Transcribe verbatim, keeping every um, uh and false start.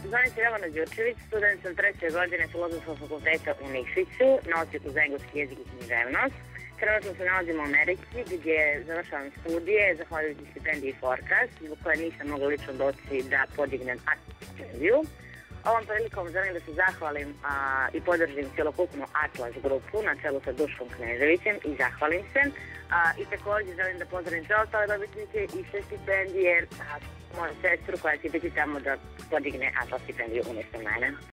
Zvanim se Jovana Đurčević, student sam treće godine Filozofskog fakulteta u Nikšiću na odsjeku za engleski jezik i književnost. Trenutno se nalazimo u Americi gdje završavam studije zahvaljujući stipendiji Forecast, zbog koje nisam mogla lično doći da podignem stipendiju. Ovom prilikom želim da se zahvalim a, i podržim cjelokupnu Atlas grupu na čelu sa Duškom Kneževićem i zahvalim se. A, I također želim da pozdravim sve ostale dobitnike i sve stipendije, a, moju sestru koja će biti tamo da podigne Atlas stipendiju umjesto mene.